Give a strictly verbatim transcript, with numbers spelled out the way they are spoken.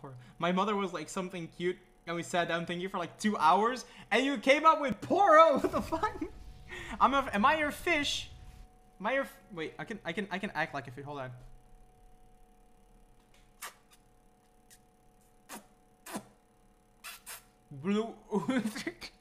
Poro. My mother was like something cute, and we sat down thinking for like two hours, and you came up with Poro. What the fuck? I'm a. Am I your fish? Am I your? Wait, I can. I can. I can act like a fish. Hold on. Blue.